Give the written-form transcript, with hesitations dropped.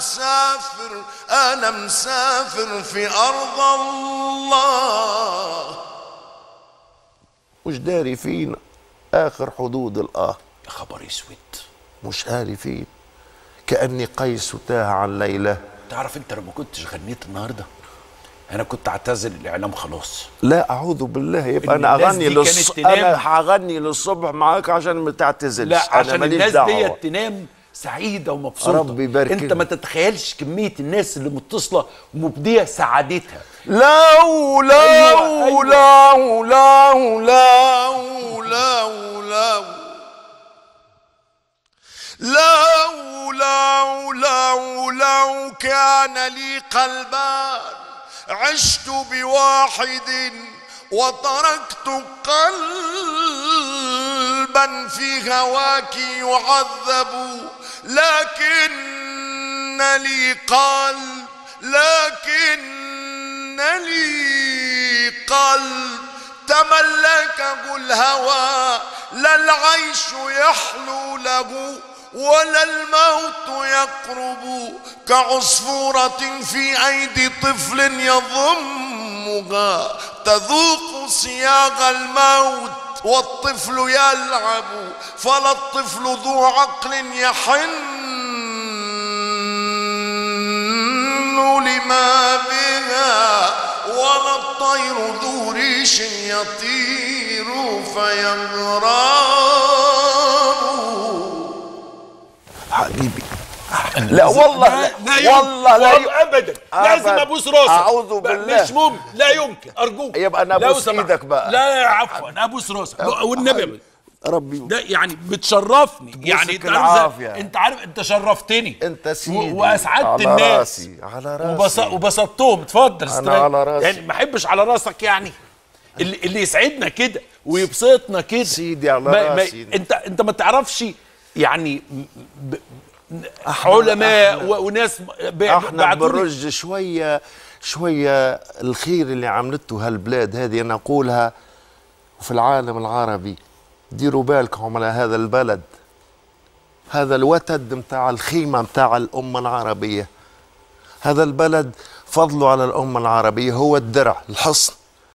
مسافر، أنا مسافر في أرض الله. مش داري فينا آخر حدود الآه. يا خبر اسود، مش عارفين، كأني قيس تاه عن ليلى. تعرف انت لو ما كنتش غنيت النهارده انا كنت اعتزل الاعلام خلاص. لا اعوذ بالله، يبقى انا اغني انا هغني للصبح معاك عشان ما تعتزلش. لا عشان الناس ديت تنام سعيده ومبسوطه. ربي يبارك. انت ما تتخيلش كميه الناس اللي متصله ومبديه سعادتها. لو لو أيوة أيوة. لو لو لو لو لو لو لو لو كان لي قلبان عشت بواحد وتركت قلبا في هواك يعذب. لكن لي قلب تملكه الهوى، لا العيش يحلو له ولا الموت يقرب. كعصفورة في أيدي طفل يضمها تذوق صياغ الموت والطفل يلعب. فلا الطفل ذو عقل يحن لما بها، ولا الطير ذو ريش يطير فيغرب. حبيبي لا والله والله لا ابدا، لازم ابوس راسك. اعوذ بالله، مش ممكن، لا يمكن، ارجوك. يبقى انا ابوس ايدك بقى. لا عفوا، ابوس راسك والنبي ربي ده يعني بتشرفني. يعني انت عارف انت شرفتني انت سيدي واسعدت على الناس. راسي على راسي وبسطتهم. اتفضل انا على راسي. يعني ما احبش على راسك، يعني اللي يسعدنا كده ويبسطنا كده سيدي على راسي. انت ما تعرفش يعني علماء وناس احنا بنرج شويه الخير اللي عملته هالبلاد هذه. انا اقولها وفي العالم العربي، ديروا بالكم على هذا البلد، هذا الوتد متاع الخيمه متاع الامه العربيه. هذا البلد فضله على الامه العربيه هو الدرع، الحصن